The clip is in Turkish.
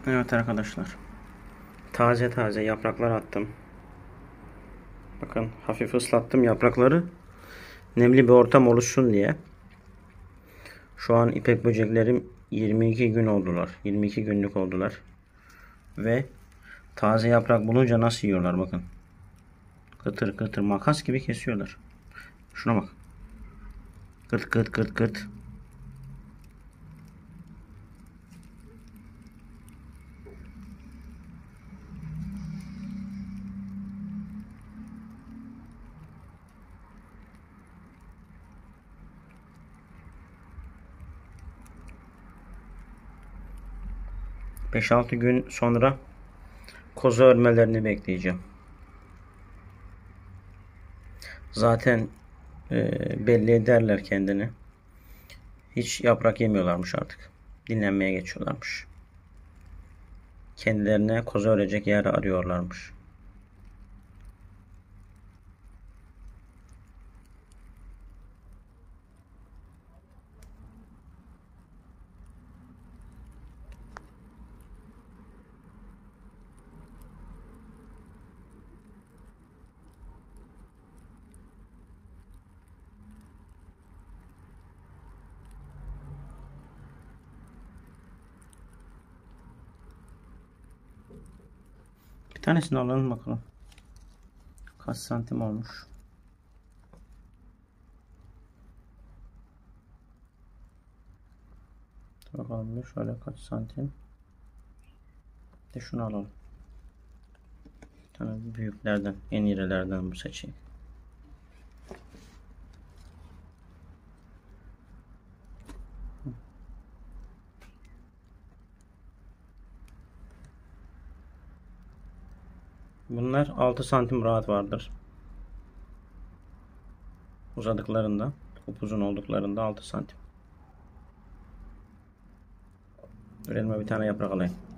Evet arkadaşlar. Taze taze yapraklar attım. Bakın hafif ıslattım yaprakları. Nemli bir ortam oluşsun diye. Şu an ipek böceklerim 22 gün oldular. 22 günlük oldular. Ve taze yaprak bulunca nasıl yiyorlar bakın. Kıtır kıtır makas gibi kesiyorlar. Şuna bak. Kırt kırt kırt kırt. ...5-6 gün sonra koza örmelerini bekleyeceğim. Zaten belli ederler kendini. Hiç yaprak yemiyorlarmış artık. Dinlenmeye geçiyorlarmış. Kendilerine koza örecek yer arıyorlarmış. Bir tanesini alalım bakalım. Kaç santim olmuş. Bakalım bir şöyle kaç santim. De şunu alalım. Bir tane büyüklerden, en irilerden bu seçeyim. Bunlar 6 santim rahat vardır. Uzadıklarında, upuzun olduklarında 6 santim. Elime bir tane yaprak alayım.